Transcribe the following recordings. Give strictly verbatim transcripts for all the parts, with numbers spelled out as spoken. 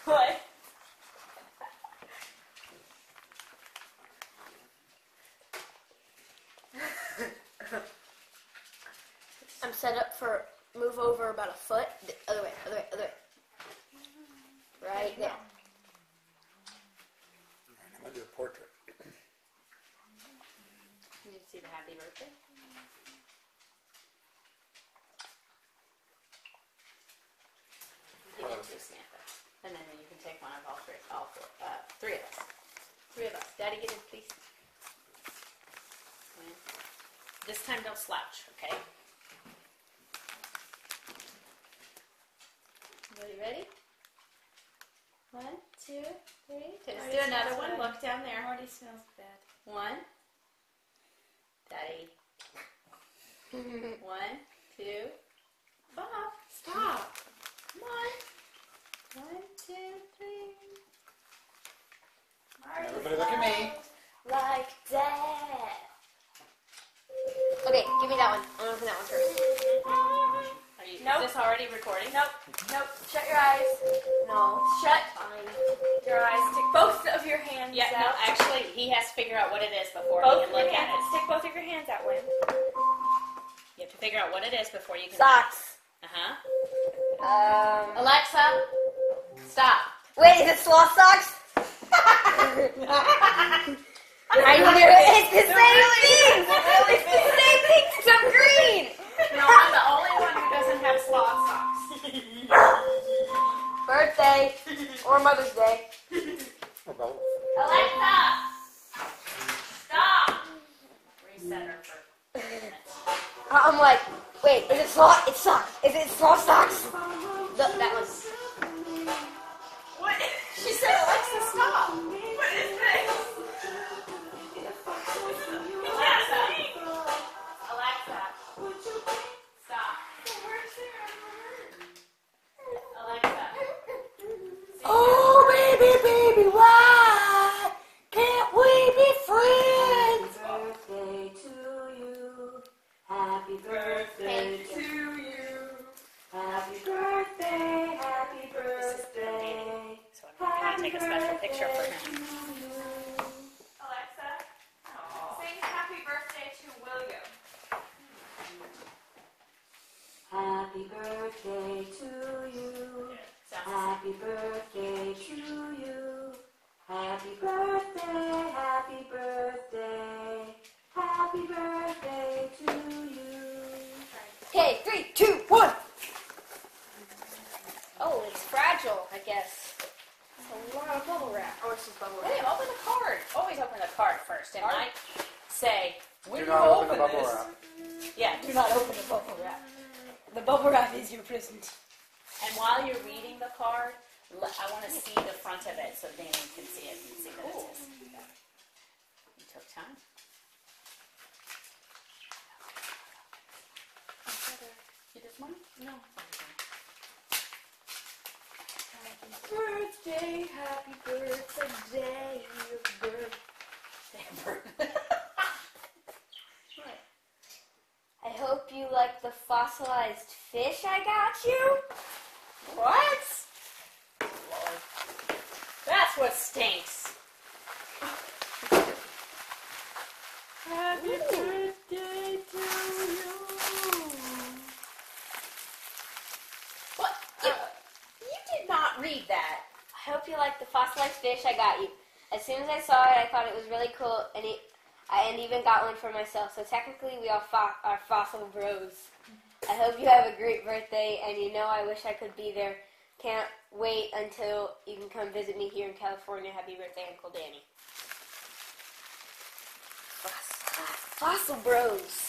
What? I'm set up for move over about a foot. The other way, other way, other way. Right there. I'm going to do a portrait. Did you see the happy birthday? Give it to Samantha. And then you can take one of all three, all four, uh, three of us. Three of us. Daddy, get in, please. Come in. This time don't slouch, okay? Are you ready? One, two, three. Let's do another one. Bad. Look down there. Already smells bad. One. Daddy. One, two. Bob, stop. Come on. One, two, three. Everybody look at me. Like that. Okay, give me that one. I'm gonna open that one first. Are you, Nope. Is this already recording? Nope. Nope. Shut your eyes. No. Shut Fine. your eyes. Stick both of your hands Yeah, no, out. actually, he has to figure out what it is before both he of can your look at hands. it. Stick both of your hands out, Win. You have to figure out what it is before you can. Socks. Uh-huh. Um. Alexa, stop. Wait, is it sloth socks? I knew it. It's the same thing. It's the same thing. Some green. No, I'm the only one who doesn't have sloth socks. Birthday or Mother's Day. Or both. Alexa, stop. Reset her for a minute. I'm like, wait, is it sloth? It's socks. Is it sloth socks? The, that one. What? She said, Alexa, stop. What is this? Alexa, Alexa, stop. Alexa. Oh, baby, baby, why can't we be friends? Birthday to you. Happy birthday to you. Happy birthday, happy birthday. So I'm going to take a special picture for him. Alexa, sing happy birthday to William. Happy birthday to you. Happy birthday to you. Happy birthday, happy birthday. Happy birthday to you. Okay, three, two, one. Oh, it's fragile, I guess. It's a lot of bubble wrap. Or it's just bubble wrap. Wait, open the card. Always open the card first. And I say, when Do you not open the open bubble this, wrap. yeah, Do not open the bubble wrap. The bubble wrap is your present. and while you're reading the card, le- I want to see the front of it so Danny can see it and see that Cool. it's his. You took time. You did one? No. Birthday, happy birthday, birthday. I hope you like the fossilized fish I got you. What? Lord. That's what stinks. Happy birthday to you. What? You, you did not read that. I hope you like the fossilized fish I got you. As soon as I saw it, I thought it was really cool, and it, I and even got one for myself. So technically, we all fo- are fossil bros. I hope you have a great birthday, and you know I wish I could be there. Can't wait until you can come visit me here in California. Happy birthday, Uncle Danny. Fossil, fossil bros.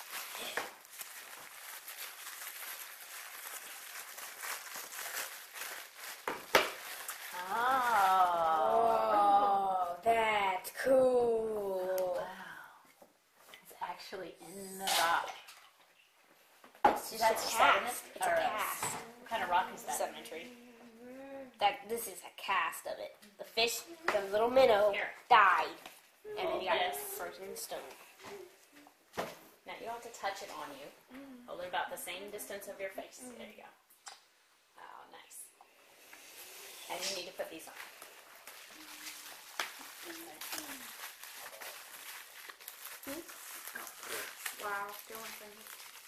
Oh. Oh, that's cool. Wow. It's actually in the rock. It's just That's a sediment? cast. It's Or a cast. What kind of rock is that? Sedimentary. That this is a cast of it. The fish, the little minnow, Here. died, and then he got Yes. frozen in stone. Now you don't have to touch it on you. Hold it about the same distance of your face. There you go. Oh, nice. And you need to put these on. Wow, doing things.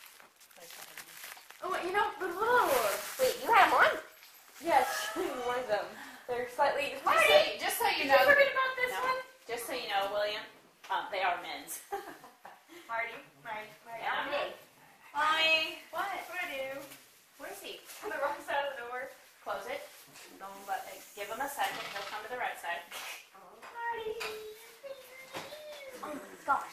Oh, you know, but whoa. Wait, you had them on? Yes, one of them. They're slightly. Just so, just so you Did know, you forget about this no, one? just so you know, William, um, they are men's. Marty, Marty, Marty. Yeah. Hey. Mommy, What? what do I do? Where is he? On the wrong side of the door. Close it. Don't let, give him a second. He'll come to the right side. Marty. Oh my gosh.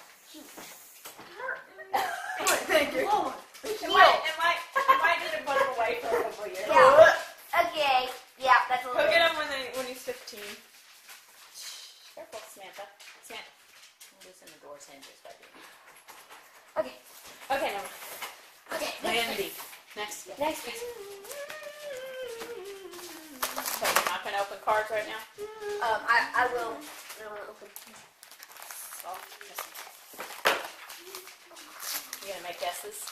Thank you. Lord. It might, it might, it might need to put him away for a couple years. Yeah. Okay. Yeah, that's a He'll little get bit. him when, they, when he's fifteen. Careful, Samantha. Samantha. Loosen the door's hinges by doing that. Okay. Okay, no. Okay. Mandy. Next. Next person. So you're not going to open cards right now? Um, I, I will. I don't want to open. So, just... You going to make guesses?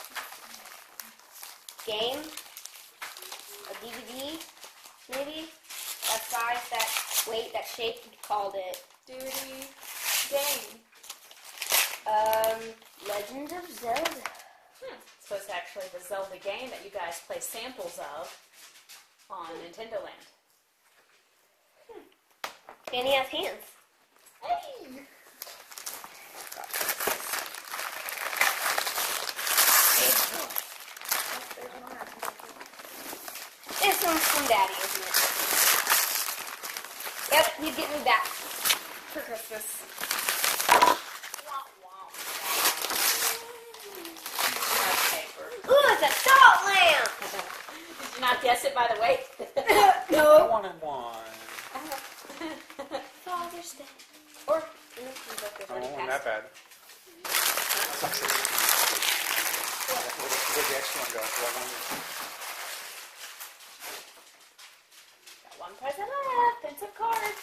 Game. A D V D. Maybe. That size, that weight, that shape. You called it. Duty. Game. Um, Legend of Zelda. Hmm. So it's actually the Zelda game that you guys play samples of on Nintendo Land. And he has hands. Hey! It's from, from Daddy, isn't it? Yep, he's getting me back for Christmas. Paper. Ooh, it's a salt lamp! Did you not guess it by the weight? No. One and one. Father's Day. Or, you know, he's like this Oh, when he wasn't passed. that bad. Where'd the extra one go? That one. Got one present left and some cards.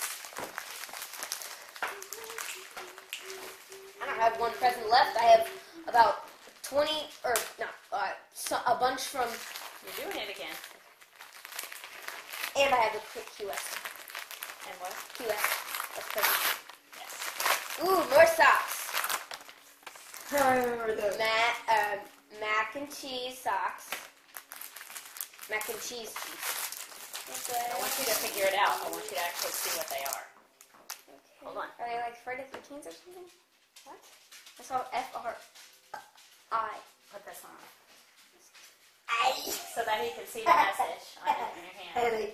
I don't have one present left. I have about twenty, or no, uh, so, a bunch from, You're doing it again. and I have the quick Q S. And what? Q S. That's present. Yes. Ooh, more socks. I remember those. Mac, uh, mac and cheese socks. Mac and cheese cheese. I want you to figure it out. I want you to actually see what they are. Okay. Hold on. Are they like Friday the thirteenth or something? What? I saw F R I. Put this on. I. So that he can see the message on it in your hand.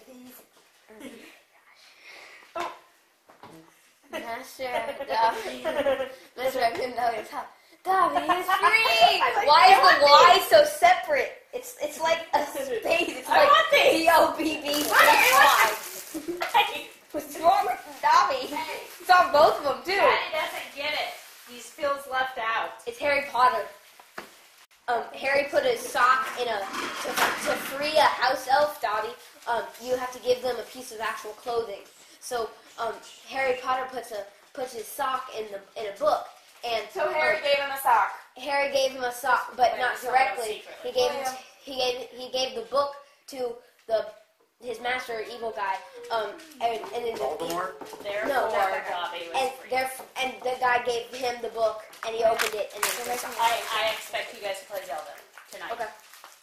Master Dobby. Mister I couldn't know it's hot. Dobby is free! Why is the Y so separate? It's it's like a space. It's I like want these. D O B B Y. What's wrong with Dobby? It's on both of them too. Daddy doesn't get it. He feels left out. It's Harry Potter. Um, Harry put a sock in a to, to free a house elf, Dobby. Um, you have to give them a piece of actual clothing. So um, Harry Potter puts a puts his sock in the in a book, and So Harry um, gave him a sock. Harry gave him a sock, but Wait, not it's not directly. secretly. He gave him William. he gave he gave the book to the his master evil guy. Um, and and then the, Voldemort? Therefore, No, not that guy. Dobby was and free. there and the guy gave him the book, and he opened it, and then the sock. I, I expect you guys to play Zelda tonight. Okay.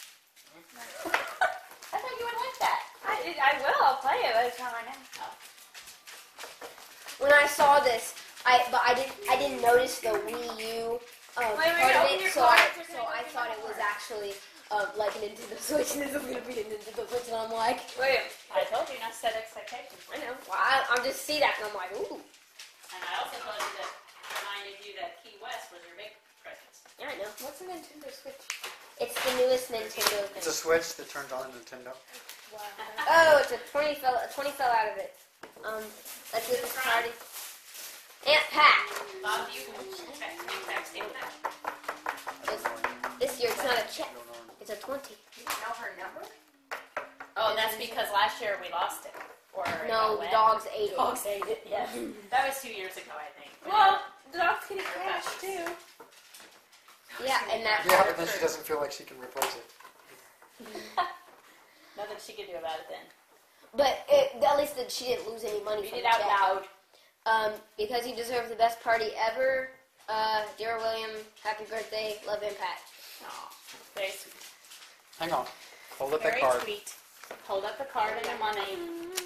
I thought you would like that. I, I will. I'll play it. But it's not right now. When I saw this, I but I didn't I didn't notice the Wii U um, Wait, wait, part of open it, your so I cards. so I thought it was actually um, like a Nintendo Switch, and this was gonna be a Nintendo Switch, and I'm like, William. I told you not to set expectations. I know, well, I, I'm just see that, and I'm like, ooh, And I also told you that, reminded you that Key West was your big Christmas. yeah, I know. What's a Nintendo Switch? It's the newest Nintendo thing. It's a switch that turns on Nintendo. Wow. Oh, it's a twenty fell a twenty fell out of it. Um, let's do this party. Aunt Pat. Bob, do you check the exact same thing? This, this year it's not a check, it's a twenty. You know her number? Oh, that's because last year we lost it. Or it No, got the wet. dogs ate it. Dogs ate it, yes. That was two years ago, I think. Well, the dog's getting cash too. Yeah, and that. Yeah, but then she doesn't feel like she can replace it. Nothing she could do about it then. But it, at least that she didn't lose any money Read from it the out check. loud. Um, because you deserve the best party ever. Uh, dear William, happy birthday, love, Impact. Aw, very sweet. Hang on. Hold up that Very card. sweet. Hold up the card and the money.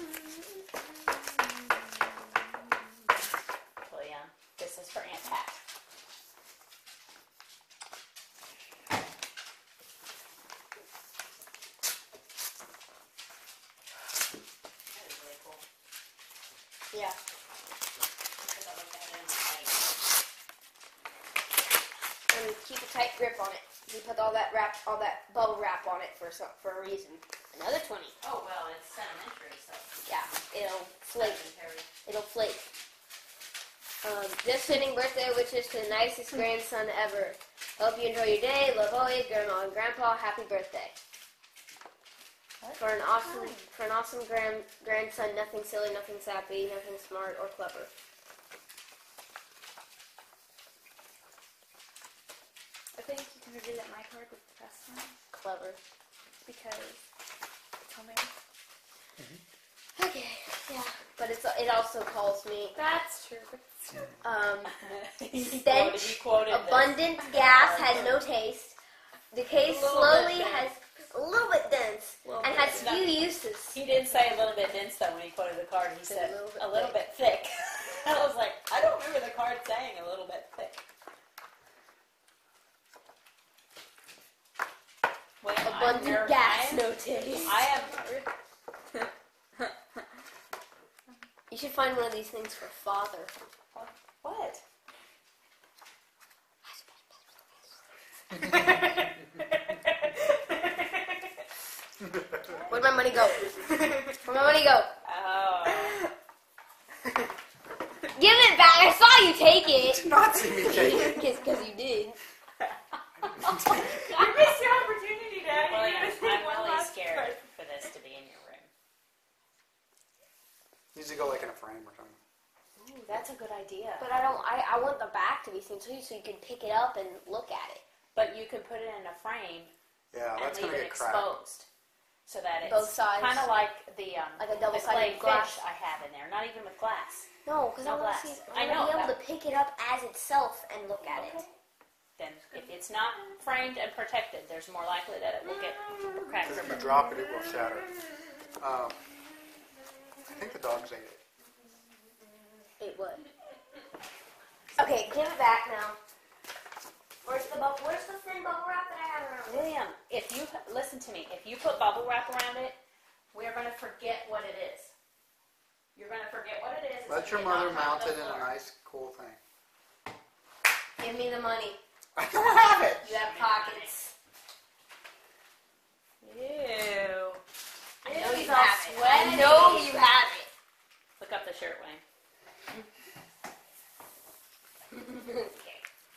William, this is for Aunt Pat. That is really cool. Yeah. Because I looked at it and was like, And keep a tight grip on it. We put all that wrap, all that bubble wrap on it for some, for a reason. Another twenty. oh, well, it's sentimentary, so. Yeah, it'll flake. Sedimentary. It'll flake. Um, just sitting birthday wishes to the nicest grandson ever. Hope you enjoy your day. Love always, Grandma and Grandpa. Happy birthday. What? For an awesome, for an awesome grand grandson. Nothing silly, nothing sappy, nothing smart or clever. I think you can reveal that my card with the press sign Clever. because tell me. Okay. Yeah. But it's it also calls me That's true. um. You Stench, quoted- you quoted this. abundant gas, has no taste. The case A little slowly bit has a little bit dense Little and bit. has few uses. He didn't say a little bit dense though when he quoted the card. He Said said a little bit a little thick. bit thick. I was like, I don't remember the card saying a little bit thick. Well, I'm Abundant nervous. gas, I am, no taste. I am. You should find one of these things for father. What? Where'd my money go? Where'd my money go? Oh. Give it back! I saw you take it! Did not see me take it. Because you did. You missed your opportunity, Dad. You William, didn't take I'm one really last scared card. for this to be in your room. Needs to go like in a frame or something. Ooh, that's a good idea. But I don't, I, I want the back to be seen too, so you can pick it up and look at it. But you could put it in a frame Yeah, and that's leave gonna it get cracked. exposed, so that it's Both sides. kind of like the um, Like a the double-sided clay glass. fish I have in there. Not even with glass. No, because No I want glass. to see. I I know want to be able that. to pick it up as itself and look at it. Then if it's not framed and protected, there's more likely that it will get cracked. Because if you drop it, it will shatter. Um, I think the dogs ate it. It would. Okay, give it back now. Where's the bubble? Where's the thin bubble wrap that I had around it? William, if you listen to me, if you put bubble wrap around it, we're gonna forget what it is. You're gonna forget what it is. It's Let your gonna mother get knocked mount on it the in a floor. nice, cool thing. Give me the money. I don't have it. You have pockets. Ew. I know He's you all have it. I sweaty. know you have it. Look up the shirt, Wayne. Okay.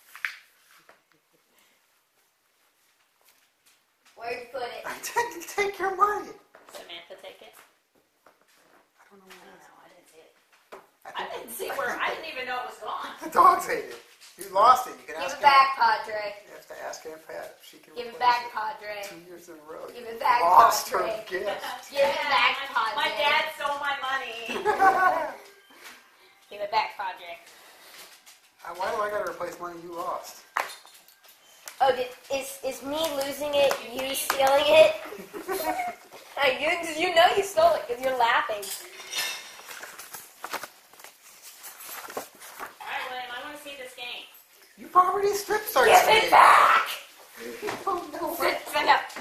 Where'd you put it? I didn't take your money. Samantha, take it. I don't know I where don't it is. know. I didn't see it. I I think didn't see where. I didn't even know it was gone. the dogs ate it. You lost it. You can Give ask it back, Padre. You have to ask Aunt Pat if she can Give it replace back, it. Padre. Two years in a row. Give you it back, lost Padre. her gift. Give it back, my, my Padre. dad stole my money. Give it back, Padre. Why do I gotta replace money you lost? Oh, did, is is me losing it you stealing it? you, you know you stole it because you're laughing. All right, William, I want to see this game. You've already strip searched Give me. it back! Oh no. Sit, sit up.